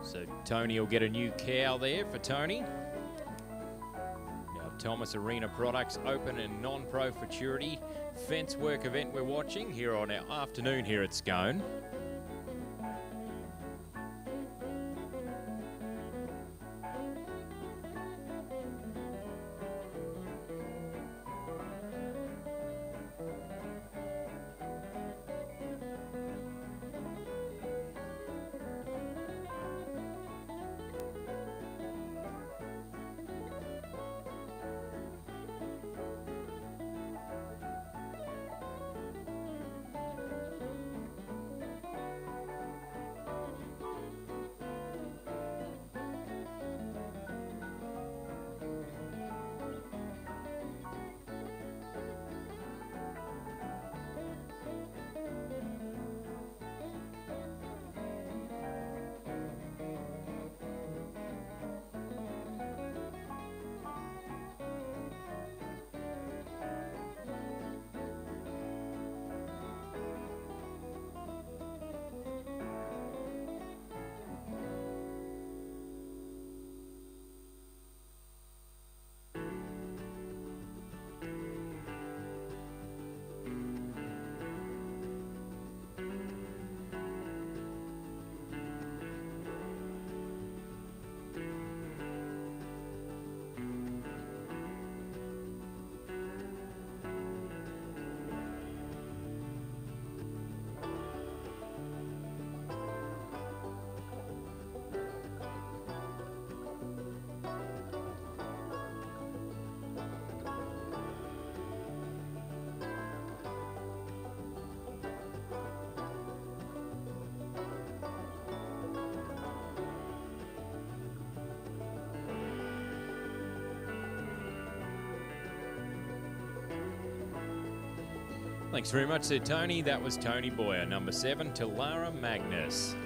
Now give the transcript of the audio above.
So Tony will get a new cow there for Tony. Now Thomas Arena Products Open and Non-Pro Futurity fence work event we're watching here on our afternoon here at Scone. Thanks very much there, Tony. That was Tony Boyer. Number 7, Talara Magnus.